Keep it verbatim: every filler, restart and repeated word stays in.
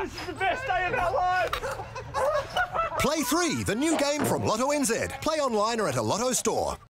This is the best day of our lives! Play three, the new game from Lotto N Z. Play online or at a Lotto store.